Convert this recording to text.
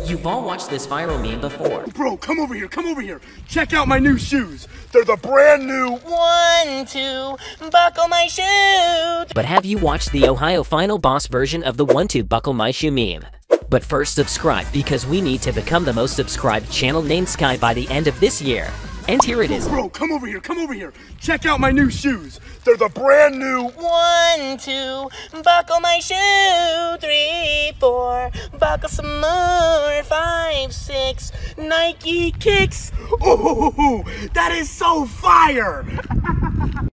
You've all watched this viral meme before. Bro, come over here. Check out my new shoes. They're the brand new 1, 2, buckle my shoe. But have you watched the Ohio Final Boss version of the 1, 2, buckle my shoe meme? But first subscribe, because we need to become the most subscribed channel named Sky by the end of this year. And here it is. Bro, come over here. Check out my new shoes. They're the brand new 1, 2, buckle my shoe. 3, 4, buckle some more. 5, 6, Nike kicks. Oh, that is so fire.